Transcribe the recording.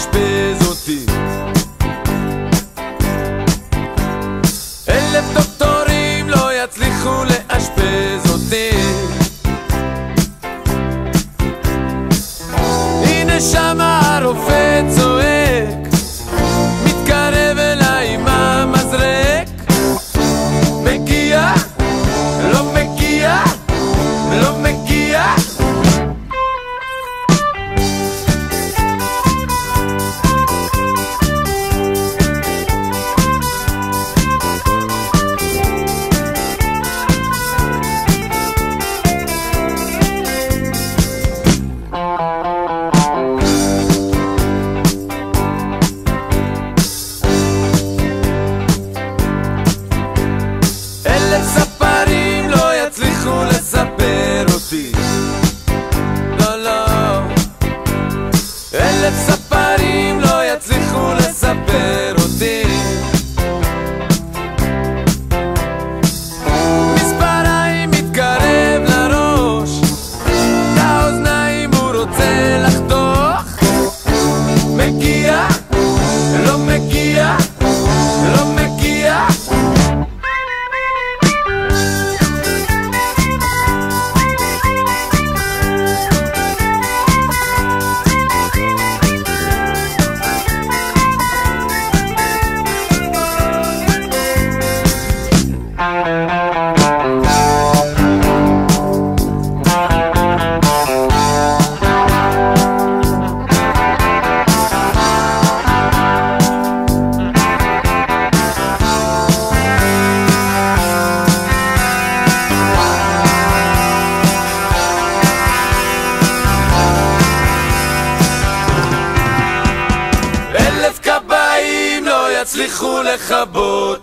לאשפז אותי. 1000 דוקטורים לא יצליחו לאשפז אותי. הנה שמה הרופא צועק, מתקרב אליי עם המזרק. מגיע, לא מגיע, לא מגיע. ספרים לא יצליחו לספר אותי. לא, לא. 1000 ספרים לא יצליחו לספר אותי. מספריים מתקרב לראש, לאוזניים הוא רוצה לחתוך. מגיע, לא מגיע, לא מגיע. יצליחו לכבות